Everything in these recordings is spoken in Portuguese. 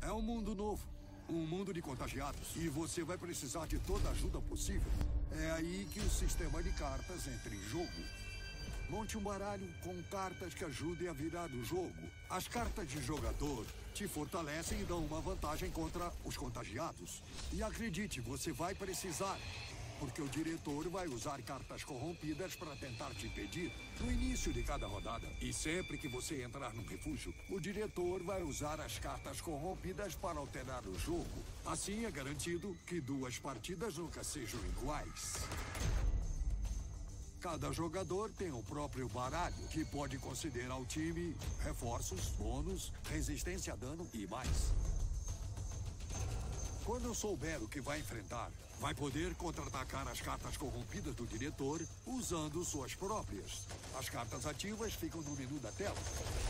É um mundo novo. Um mundo de contagiados. E você vai precisar de toda a ajuda possível. É aí que o sistema de cartas entra em jogo. Monte um baralho com cartas que ajudem a virar o jogo. As cartas de jogador te fortalecem e dão uma vantagem contra os contagiados. E acredite, você vai precisar. Porque o diretor vai usar cartas corrompidas para tentar te impedir no início de cada rodada. E sempre que você entrar num refúgio, o diretor vai usar as cartas corrompidas para alterar o jogo. Assim é garantido que 2 partidas nunca sejam iguais. Cada jogador tem o próprio baralho, que pode conceder ao time reforços, bônus, resistência a dano e mais. Quando souber o que vai enfrentar, vai poder contra-atacar as cartas corrompidas do diretor usando suas próprias. As cartas ativas ficam no menu da tela.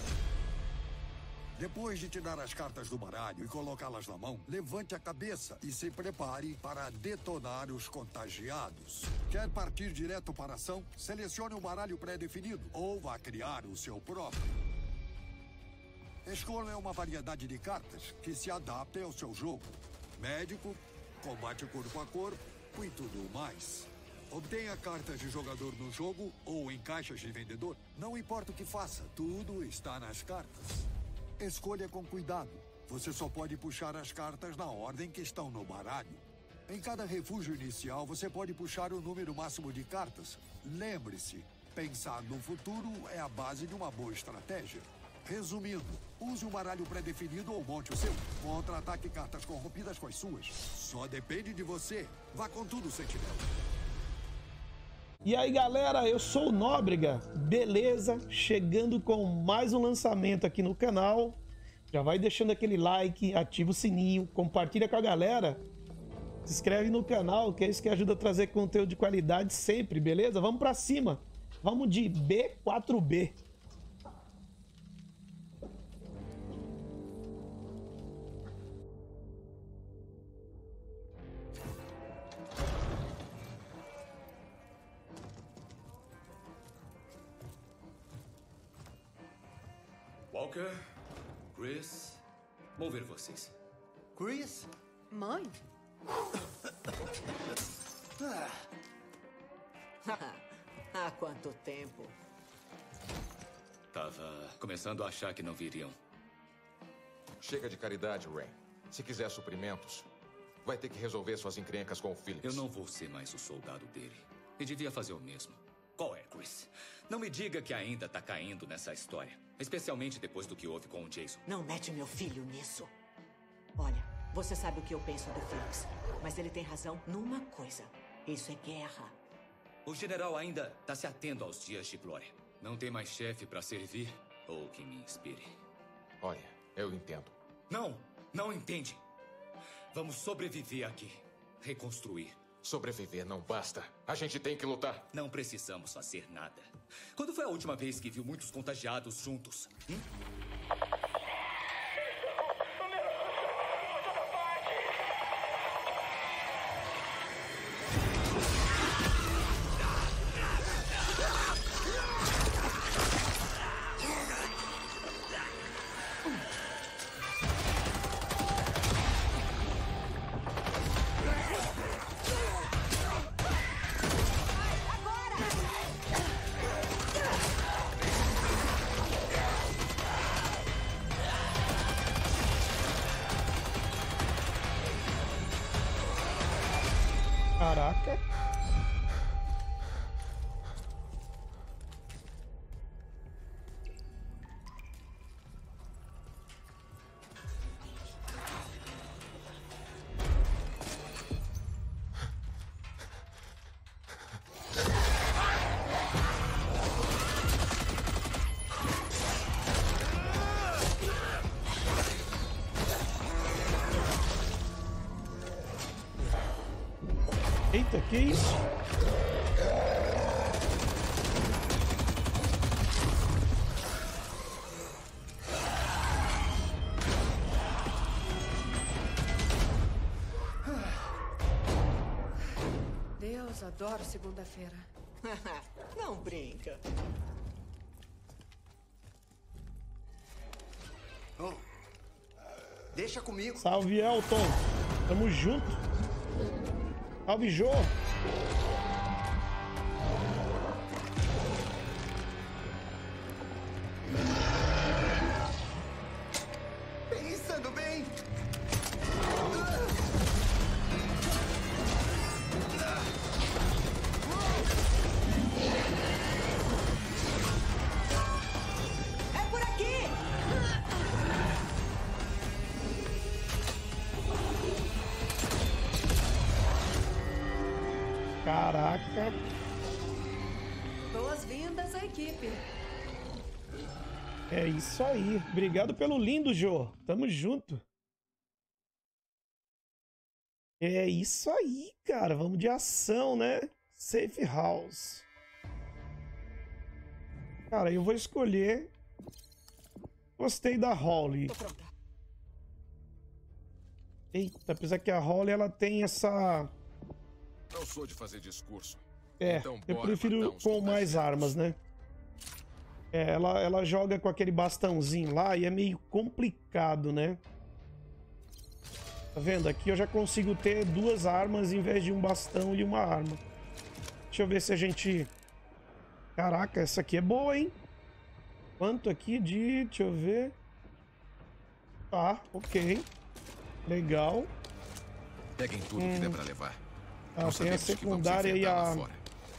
Depois de tirar as cartas do baralho e colocá-las na mão, levante a cabeça e se prepare para detonar os contagiados. Quer partir direto para a ação? Selecione um baralho pré-definido ou vá criar o seu próprio. Escolha uma variedade de cartas que se adaptem ao seu jogo. Médico, combate corpo a corpo e tudo mais. Obtenha cartas de jogador no jogo ou em caixas de vendedor. Não importa o que faça, tudo está nas cartas. Escolha com cuidado. Você só pode puxar as cartas na ordem que estão no baralho. Em cada refúgio inicial, você pode puxar o número máximo de cartas. Lembre-se, pensar no futuro é a base de uma boa estratégia. Resumindo, use um baralho pré-definido ou monte o seu. Contra-ataque cartas corrompidas com as suas. Só depende de você. Vá com tudo, Sentinela. E aí, galera, eu sou o Nóbrega, beleza? Chegando com mais um lançamento aqui no canal. Já vai deixando aquele like, ativa o sininho, compartilha com a galera. Se inscreve no canal, que é isso que ajuda a trazer conteúdo de qualidade sempre, beleza? Vamos pra cima. Vamos de B4B. Walker, Chris, vou ver vocês. Chris? Mãe? Há quanto tempo? Tava começando a achar que não viriam. Chega de caridade, Rain. Se quiser suprimentos, vai ter que resolver suas encrencas com o Felix. Eu não vou ser mais o soldado dele. E devia fazer o mesmo. Qual é, Chris? Não me diga que ainda tá caindo nessa história. Especialmente depois do que houve com o Jason. Não mete meu filho nisso. Olha, você sabe o que eu penso do Felix, mas ele tem razão numa coisa. Isso é guerra. O general ainda tá se atendo aos dias de glória. Não tem mais chefe pra servir ou que me inspire. Olha, eu entendo. Não entende. Vamos sobreviver aqui. Reconstruir. Sobreviver não basta. A gente tem que lutar. Não precisamos fazer nada. Quando foi a última vez que viu muitos contagiados juntos? Caraca. Eita, que isso? Deus, adoro segunda-feira. Não brinca. Oh. Deixa comigo. Salve, Elton. Tamo junto. Salve, Jô. Pensando bem. É por aqui! Caraca. Boas-vindas à equipe. É isso aí. Obrigado pelo lindo, Jô. Tamo junto. É isso aí, cara. Vamos de ação, né? Safe House. Cara, eu vou escolher... Gostei da Holly. Tô pronta. Eita, apesar que a Holly, ela tem essa... Não sou de fazer discurso. É, Então, eu bora prefiro matar uns com mais soldados. armas, né? É, ela joga com aquele bastãozinho lá e é meio complicado, né? Tá vendo? Aqui eu já consigo ter 2 armas em vez de um bastão e uma arma. Deixa eu ver se a gente... Caraca, essa aqui é boa, hein? Quanto aqui de... Deixa eu ver... Tá, ok. Legal. Peguem tudo que der pra levar. Ah, Não tem a sabemos o que vamos secundária e enfrentar lá a... fora.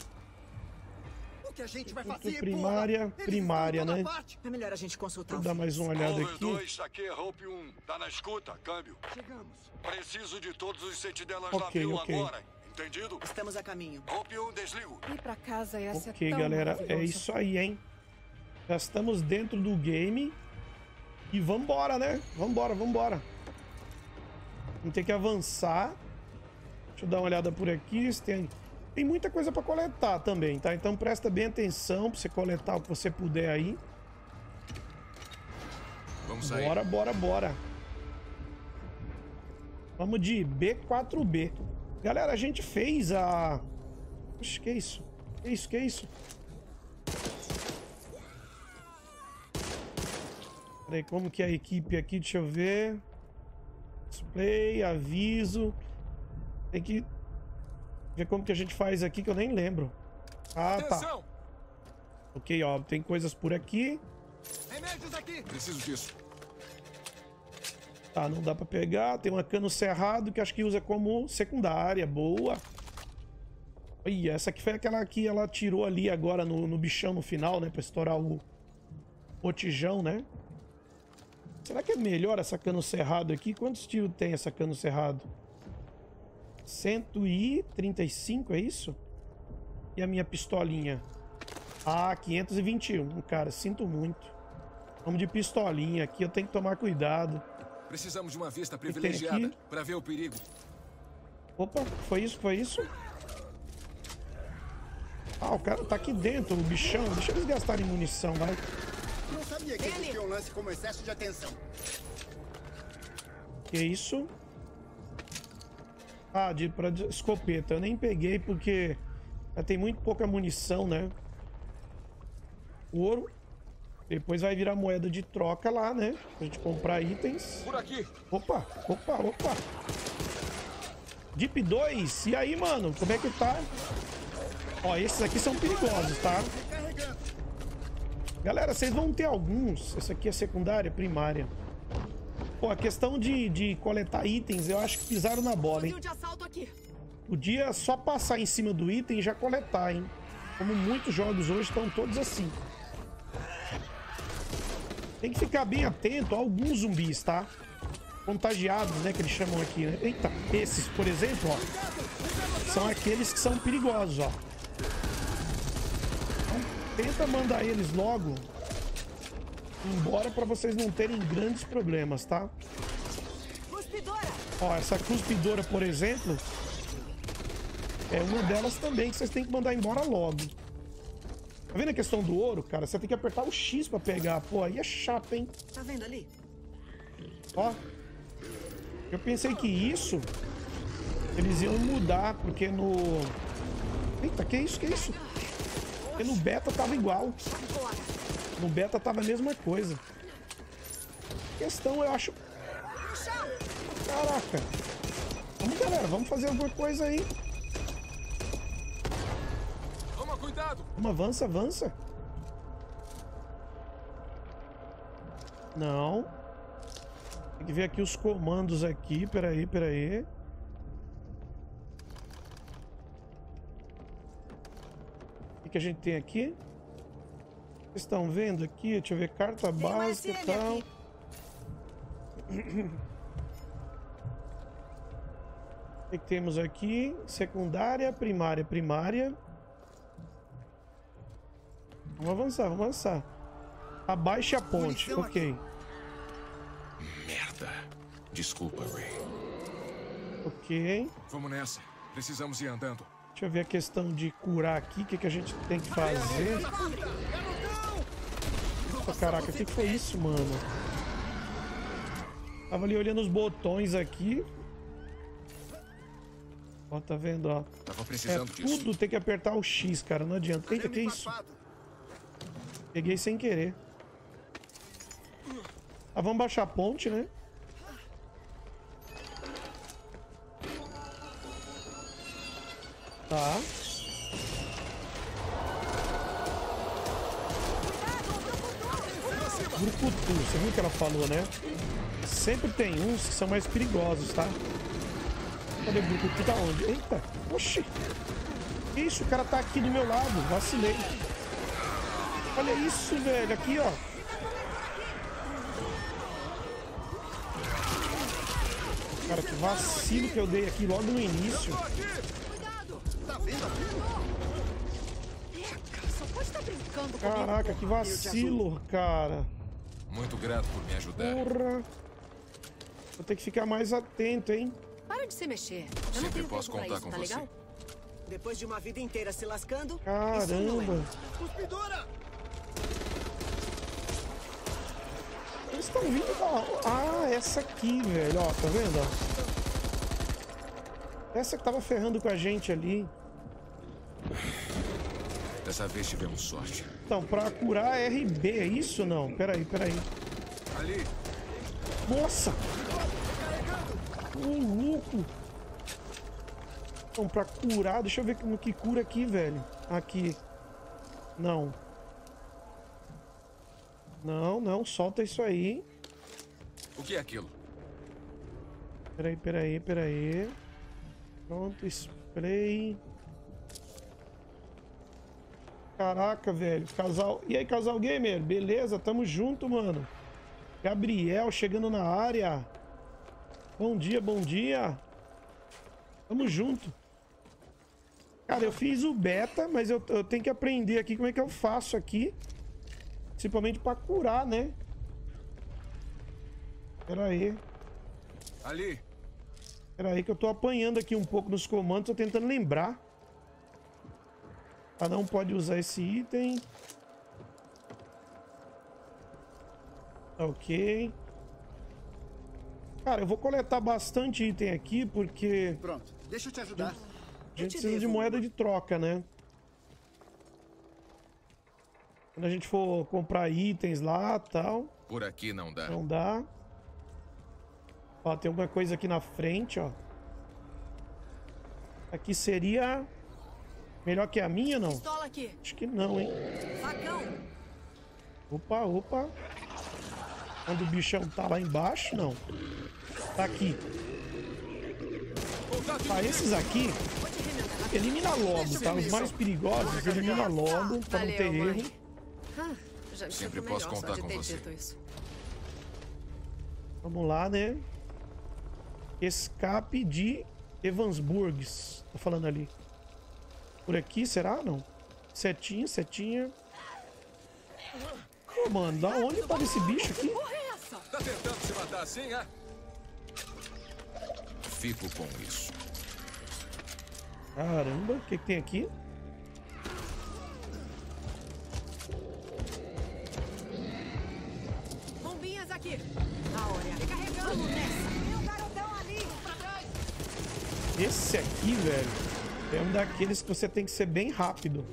O que a gente vai Muito fazer, primária, porra? Eles primária, estão em né? toda parte. É melhor a gente consultar Vou o dar mais uma olhada Over aqui. 2, aqui é Hope 1. Tá na escuta, câmbio. Chegamos. Preciso de todos os sentinelas Ok, navio ok. agora. Entendido? Estamos a caminho. Hope 1, desligo. Ir pra casa ia ser Ok, tão galera, é maravilhoso. isso aí, hein? Já estamos dentro do game. E vambora, né? Vambora, vambora. Vamos ter que avançar. Deixa eu dar uma olhada por aqui. Tem muita coisa pra coletar também, tá? Então presta bem atenção pra você coletar o que você puder aí. Vamos sair. Bora, bora, bora. Vamos de B4B. Galera, a gente fez a... Oxe, que isso? Que isso, que isso? Peraí, como que é a equipe aqui? Deixa eu ver. Display, aviso. Tem que ver como que a gente faz aqui, que eu nem lembro. Ah, tá. Atenção! Ok, ó, tem coisas por aqui. Remédios aqui. Preciso disso. Tá, não dá pra pegar. Tem uma cano cerrado que acho que usa como secundária. Boa. Ih, essa aqui foi aquela que ela tirou ali agora no bichão no final, né? Pra estourar o botijão, né? Será que é melhor essa cano cerrado aqui? Quantos tiros tem essa cano cerrado? 135, é isso? E a minha pistolinha? Ah, 521, cara. Sinto muito. Vamos de pistolinha aqui. Eu tenho que tomar cuidado. Precisamos de uma vista tem privilegiada aqui? para ver o perigo. Opa, foi isso, foi isso? Ah, o cara tá aqui dentro, o bichão. Deixa eles gastarem munição, vai. Não sabia que existia um lance como excesso de atenção. Que isso? Ah, pra escopeta. Eu nem peguei porque já tem muito pouca munição, né? Ouro. Depois vai virar moeda de troca lá, né? Pra gente comprar itens. Por aqui. Opa, opa, opa. Deep 2. E aí, mano? Como é que tá? Ó, esses aqui são perigosos, tá? Galera, vocês vão ter alguns. Essa aqui é secundária, primária. Pô, a questão de coletar itens, eu acho que pisaram na bola, hein? De assalto aqui. Podia só passar em cima do item e já coletar, hein? Como muitos jogos hoje estão todos assim. Tem que ficar bem atento a alguns zumbis, tá? Contagiados, né? Que eles chamam aqui, né? Eita, esses, por exemplo, ó. São aqueles que são perigosos, ó. Então, tenta mandar eles logo embora pra vocês não terem grandes problemas, tá? Cuspidora. Ó, essa cuspidora, por exemplo, é uma delas também que vocês têm que mandar embora logo. Tá vendo a questão do ouro, cara? Você tem que apertar o X pra pegar. Pô, aí é chato, hein? Tá vendo ali? Ó. Eu pensei que isso eles iam mudar, porque no... Eita, que isso, que isso? Porque no beta tava igual. No beta tava a mesma coisa. A questão, eu acho... Caraca. Vamos, galera. Vamos fazer alguma coisa aí. Toma cuidado. Vamos, avança, avança. Não. Tem que ver aqui os comandos aqui. Peraí, peraí. O que a gente tem aqui? Vocês estão vendo aqui? Deixa eu ver. Carta básica e tal. O que temos aqui? Secundária, primária, primária. Vamos avançar, vamos avançar. Abaixe a ponte, ok. Merda. Desculpa, Ray. Ok. Vamos nessa. Precisamos ir andando. Deixa eu ver a questão de curar aqui. O que, que a gente tem que fazer? Oh, caraca, o que foi isso, mano? Tava ali olhando os botões aqui. Ó, tá vendo, ó. Tava precisando disso. Tudo tem que apertar o X, cara. Não adianta. Eita, que isso? Peguei sem querer. Ah, vamos baixar a ponte, né? Tá. Brucutu, você viu o que ela falou, né? Sempre tem uns que são mais perigosos, tá? Cadê o Brucutu? Tá onde? Eita! Oxi! Que isso? O cara tá aqui do meu lado. Vacilei. Olha isso, velho. Aqui, ó. Cara, que vacilo que eu dei aqui logo no início. Caraca, que vacilo, cara. Muito grato por me ajudar. Porra. Vou ter que ficar mais atento, hein? Para de se mexer. Eu não Sempre tenho posso tempo pra contar isso, com tá você. legal? Depois de uma vida inteira se lascando, Caramba. Eles estão vindo da... Ah, essa aqui, velho. Ó, tá vendo? Ó? Essa que tava ferrando com a gente ali. Dessa vez tivemos sorte. Então, pra curar RB, é isso ou não? Peraí, peraí. Ali. Nossa! Louco! Então, pra curar... Deixa eu ver como que cura aqui, velho. Aqui. Não. Não, não. Solta isso aí. O que é aquilo? Peraí, peraí, peraí. Pronto, spray. Caraca, velho. Casal... E aí, casal gamer? Beleza? Tamo junto, mano. Gabriel chegando na área. Bom dia, bom dia. Tamo junto. Cara, eu fiz o beta, mas eu tenho que aprender aqui como é que eu faço aqui. Principalmente pra curar, né? Pera aí. Ali. Pera aí que eu tô apanhando aqui um pouco nos comandos. Tô tentando lembrar. Ah, não pode usar esse item. Ok. Cara, eu vou coletar bastante item aqui, porque... Pronto, deixa eu te ajudar. A gente precisa de moeda de troca, né? Quando a gente for comprar itens lá e tal. Por aqui não dá. Não dá. Ó, tem alguma coisa aqui na frente, ó. Aqui seria... melhor que a minha, não? Pistola aqui. Acho que não, hein? Facão. Opa, opa. Quando o bichão tá lá embaixo, não. Tá aqui. Tá, esses aqui... elimina logo, tá? Os mais perigosos, elimina logo, pra não ter Valeu, mãe. erro. Ah, já me Sempre sinto posso melhor contar só de com ter você. dito isso. Vamos lá, né? Escape de Evansburgs. Tô falando ali. Por aqui, será? Não. Setinha, setinha. Pô, mano, da onde tava esse bicho aqui? Tá tentando se matar assim, é? Fico com isso. Caramba, o que tem aqui? Bombinhas aqui. A hora é recarregando. Vamos nessa. Meu garotão ali. Pra trás. Esse aqui, velho, é um daqueles que você tem que ser bem rápido.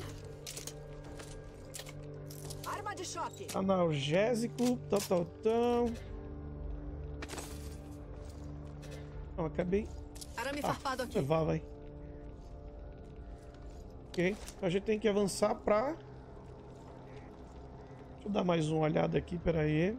arma de choque. Analgésico, tal. Não, acabei. Arame farpado aqui. Levar, vai. Ok. A gente tem que avançar pra... Deixa eu dar mais uma olhada aqui, peraí.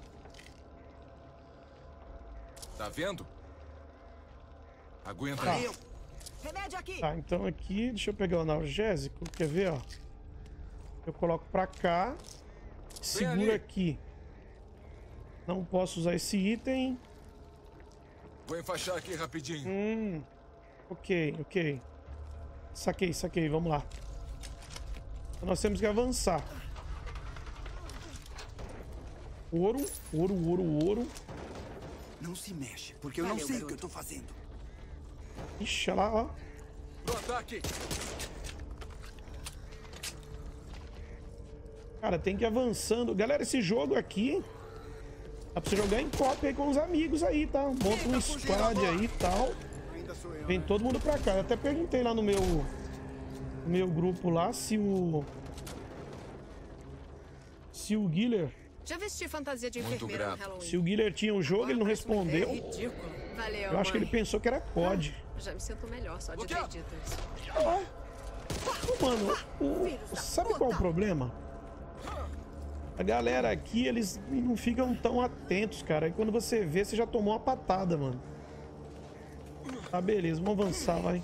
Tá vendo? Aguenta Tá. aí. Remédio aqui. Tá, então aqui, deixa eu pegar o analgésico. Quer ver, ó? Eu coloco pra cá. Seguro ali. aqui. Não posso usar esse item. Vou enfaixar aqui rapidinho. Ok. Saquei, vamos lá. Então nós temos que avançar. Ouro. Não se mexe, porque eu não sei o que eu tô fazendo. Ixi, olha lá, ó. Pro ataque. Cara, tem que ir avançando. Galera, esse jogo aqui dá pra você jogar em cópia aí com os amigos aí, tá? Monta um squad aí e tal. Ainda sou eu. Vem todo mundo pra cá. Eu até perguntei lá no meu grupo lá se o Guiller, Já vesti fantasia de Muito enfermeira no grato. Halloween. se o Guiller tinha um jogo, ele não respondeu. Ridículo. Valeu, Eu acho que ele mãe. pensou que era COD. Já me sinto melhor só de ter dito isso. Ô, mano, sabe qual é o problema? A galera aqui, eles não ficam tão atentos, cara. E quando você vê, você já tomou uma patada, mano. Tá, beleza. Vamos avançar, vai.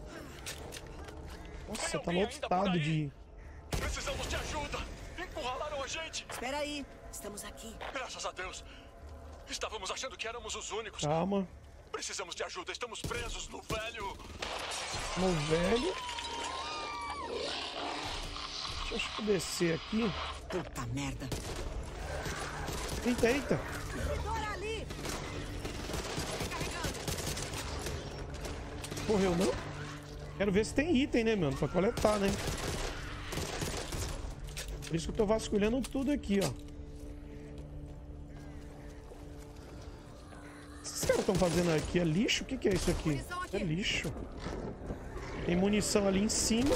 Nossa, tá lotado de... Precisamos de ajuda! Encurralaram a gente! Espera aí. Estamos aqui. Graças a Deus! Estávamos achando que éramos os únicos. Calma. Precisamos de ajuda, estamos presos no velho... No velho. Deixa eu descer aqui. Puta merda. Eita. Agora ali. Correu, não? Quero ver se tem item, né, mano? Pra coletar, né? Por isso que eu tô vasculhando tudo aqui, ó. Esses caras estão fazendo aqui? É lixo? O que que é isso aqui? Munição aqui. É lixo. Tem munição ali em cima.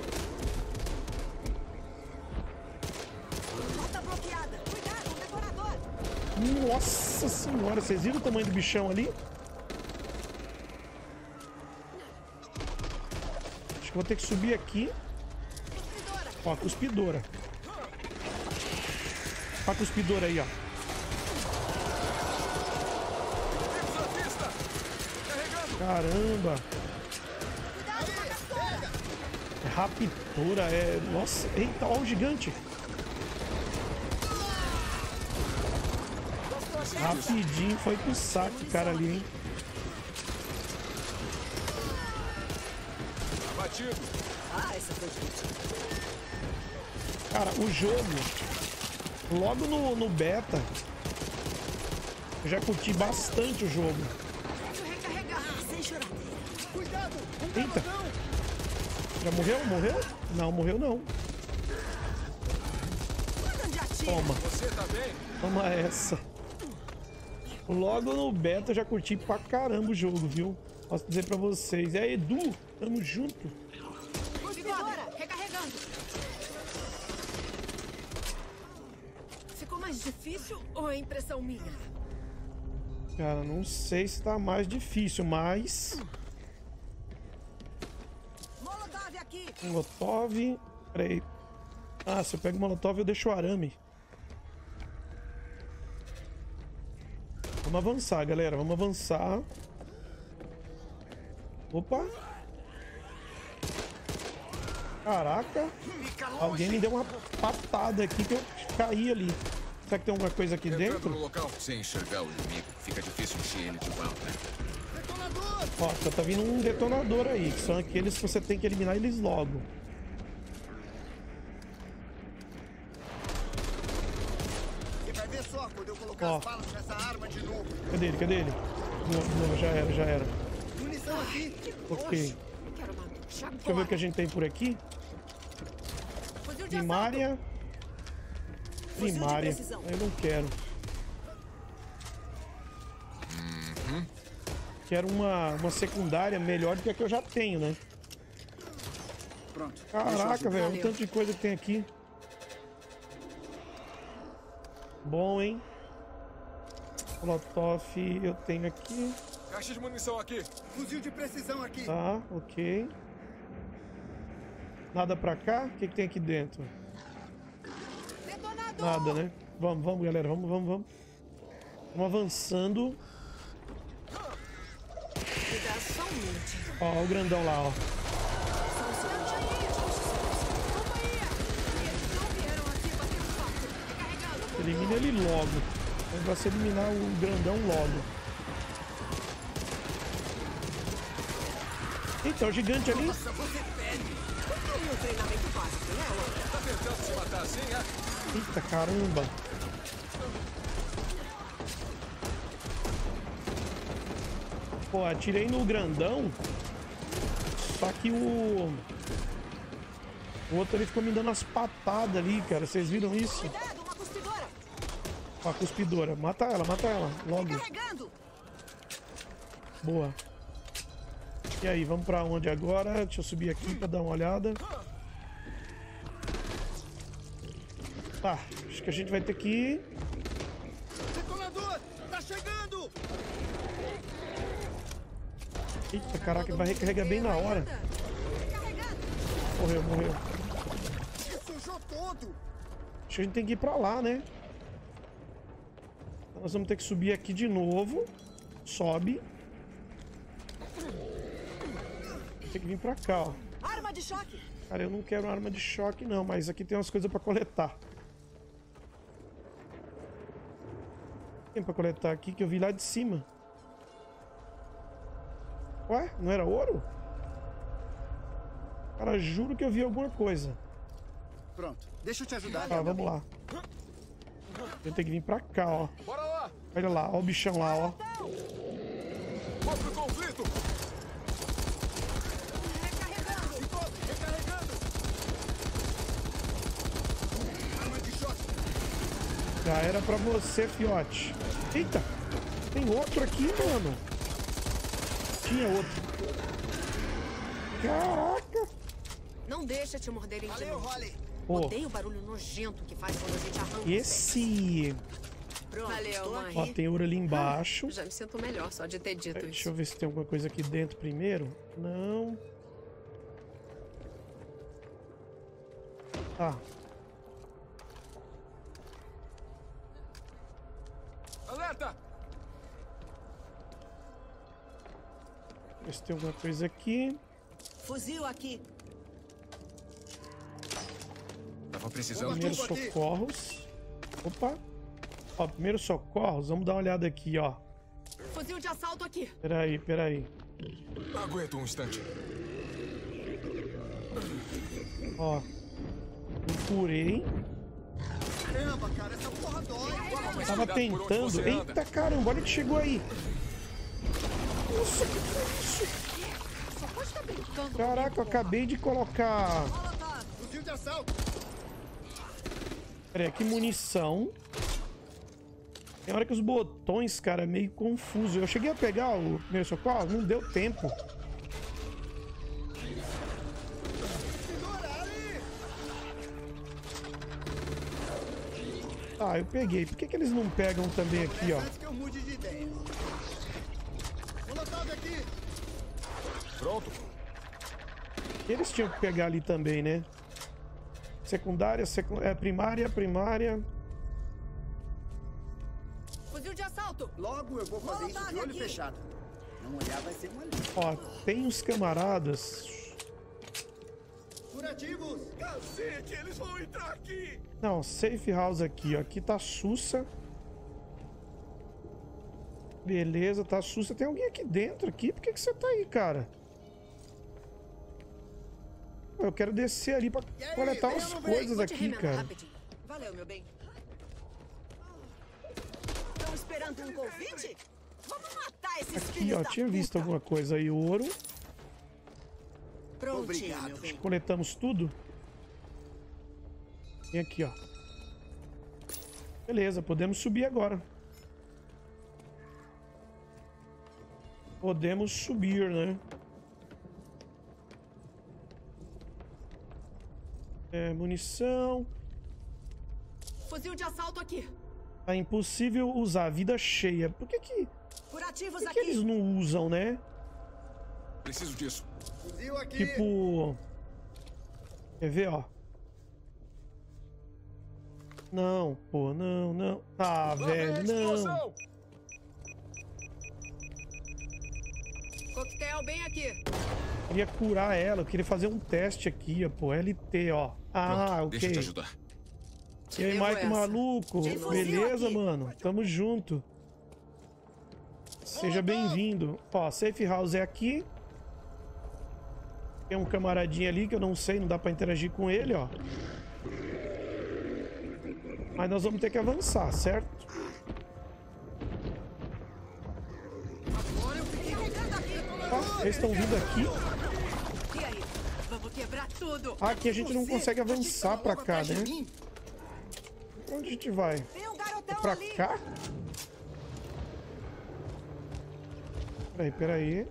Porta bloqueada. Cuidado, um detonador. Nossa senhora, vocês viram o tamanho do bichão ali? Acho que vou ter que subir aqui. Ó, a cuspidora. Ó a cuspidora aí, ó. Caramba. É raptura, é... Nossa, eita, ó o gigante. Rapidinho, foi pro saco, cara, ali, hein? Batido. Ah, essa foi difícil. Cara, o jogo, logo no beta, eu já curti bastante o jogo. Sem choradeira. Cuidado! Eita! Já morreu? Morreu? Não, morreu não. Toma. Você tá bem? Toma essa. Logo no beta eu já curti pra caramba o jogo, viu? Posso dizer pra vocês. E aí, Edu, tamo junto. Cuspidora, recarregando. Ficou mais difícil ou é impressão minha? Cara, não sei se tá mais difícil, mas... Molotov aqui. Molotov... Peraí. Ah, se eu pego o Molotov eu deixo o arame. Vamos avançar, galera. Vamos avançar. Opa. Caraca. Alguém me deu uma patada aqui que eu caí ali. Será que tem alguma coisa aqui Entrando dentro? no local sem enxergar o inimigo, fica difícil encher ele de bala, né? Ó, tá vindo um detonador aí. Que são aqueles que você tem que eliminar eles logo. Você vai ver só quando eu colocar Ó. as balas nessa arma de novo. Cadê ele? Cadê ele? Não, já era, já era. Munição aqui. Ok. Quero uma ducha Deixa eu ver o que a gente tem por aqui. Fuzil de Primária. Primária. precisão. Eu não quero. Quero uma secundária melhor do que a que eu já tenho, né? Pronto. Caraca, velho. O Valeu. tanto de coisa que tem aqui. Bom, hein? Molotov eu tenho aqui. Caixa de munição aqui. Fuzil de precisão aqui. Tá, ok. Nada pra cá? O que tem aqui dentro? Detonador! Nada, né? Vamos, galera. Vamos. Vamos avançando. Cuidado somente. Ó, o grandão lá, ó. Eles não vieram aqui bater um papo. Recarregando. Elimina ele logo. Vai se eliminar o grandão logo. Eita, o gigante ali. Nossa, você pede. Um treinamento básico, né, Laura? Tá tentando se matar assim, é? Eita, caramba. Pô, atirei no grandão. Só que o outro ali ficou me dando as patadas ali, cara. Vocês viram isso? Cuidado, uma cuspidora. Ó, a cuspidora. Mata ela, logo. Recarregando. Boa. E aí, vamos pra onde agora? Deixa eu subir aqui pra dar uma olhada. Tá, acho que a gente vai ter que ir. Detonador, tá chegando. Eita, caraca, vai recarregar bem na hora. Morreu. Sujou todo. Acho que a gente tem que ir pra lá, né? Então nós vamos ter que subir aqui de novo. Sobe. Tem que vir pra cá, ó. Arma de choque. Cara, eu não quero arma de choque, não. Mas aqui tem umas coisas pra coletar. Tem pra coletar aqui que eu vi lá de cima. Ué? Não era ouro? Cara, juro que eu vi alguma coisa. Pronto, deixa eu te ajudar. Tá, vamos lá. Eu tenho que vir pra cá, ó. Bora lá. Olha lá, ó o bichão lá, ó. Vamos pro conflito. Recarregando. Arma de choque. Já era pra você, fiote. Eita! Tem outro aqui, mano. Tinha outro. Caraca! Não deixa te morderem de Valeu, novo. Holly. Pô, Odeio o barulho nojento que faz quando a gente arranca. esse... Pronto, valeu, mãe. Ó, tem ouro ali embaixo. Já me sinto melhor só de ter dito Deixa isso. eu ver se tem alguma coisa aqui dentro primeiro. Não. Tá. Alerta. Ver se tem alguma coisa aqui. Fuzil aqui. Tava precisando. Primeiros tudo aqui. socorros. Opa. Ó, primeiros socorros. Vamos dar uma olhada aqui, ó. Fuzil de assalto aqui. Peraí. Aguenta um instante. Ó. Me curei. Caramba, cara, essa porra dói. Tava Cuidado por onde tentando. você anda. Eita caramba, olha que chegou aí. Nossa, que foi isso? Só pode estar brincando. Caraca, eu acabei de colocar. Fuzil de assalto. Peraí, aqui munição. Tem hora que os botões, cara, é meio confuso. Eu cheguei a pegar o primeiro socorro, não deu tempo. Segura ali. Ah, eu peguei. Por que eles não pegam também aqui, ó? Antes que eu mude de ideia. Molotov aqui. Pronto. Eles tinham que pegar ali também, né? Secundária, primária. Fuzil de assalto. Logo eu vou fazer isso de olho aqui. fechado. Não olhar vai ser uma lista. Ó, tem uns camaradas. Curativos. Cacete, eles vão entrar aqui. Não, safe house aqui, ó. Aqui tá sussa. Beleza, tá sussa. Tem alguém aqui dentro aqui? Por que você tá aí, cara? Eu quero descer ali pra aí, coletar vem umas ou não vem? coisas Vou te aqui, remendar cara. rapidinho. Valeu, meu bem. Estão esperando um convite? Vamos matar esses Aqui, filhos ó, da tinha visto puta. alguma coisa aí. Ouro. Prontinho, Obrigado. meu bem. Coletamos tudo. Tem aqui, ó. Beleza, podemos subir agora. Podemos subir, né? Munição. Fuzil de assalto aqui. Tá impossível usar vida cheia. Por que Curativos que eles não usam, né? Preciso disso. Fuzil aqui. Tipo... Quer ver, ó? Não, pô, não. Ah, velho, não. Coquetel bem aqui. Eu queria curar ela, eu queria fazer um teste aqui, ó, pô. LT, ó. Ah, Pronto, ok. deixa eu te ajudar. E aí, Mike maluco? Tem fuzil Beleza, aqui. mano? Tamo junto. Seja bem-vindo. Ó, Safe House é aqui. Tem um camaradinho ali que eu não sei, não dá pra interagir com ele, ó. Mas nós vamos ter que avançar, certo? Agora eu fiquei carregando aqui. Ah, eles estão vindo aqui. E aí? Vamos quebrar tudo. Aqui a gente não consegue avançar pra cá, Atrás de né? mim. Pra onde a gente vai? Tem um garotão Pra ali. cá? Peraí.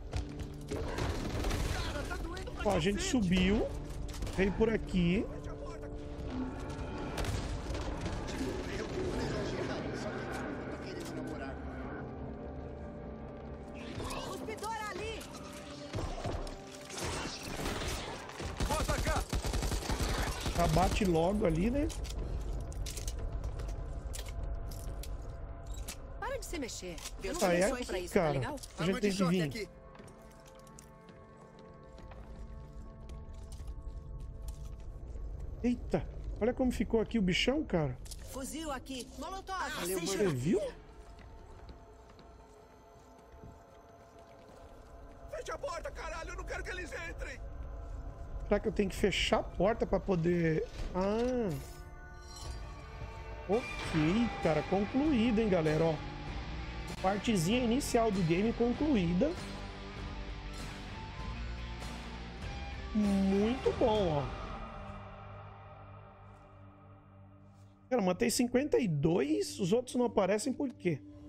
Ó, a gente subiu. Veio por aqui. Cuspidor ali. Vou atacar. Já bate logo ali, né? Para de se mexer. Eu não Tá, tenho é sonho aqui, pra isso, cara. tá legal? A Arma gente tem de que choque vir. aqui. Eita, olha como ficou aqui o bichão, cara. Fuzil aqui. Molotov. Você viu? Feche a porta, caralho. Eu não quero que eles entrem. Será que eu tenho que fechar a porta pra poder... Ah. Ok, cara. Concluído, hein, galera, ó. Partezinha inicial do game concluída. Muito bom, ó. Cara, matei 52, os outros não aparecem por quê?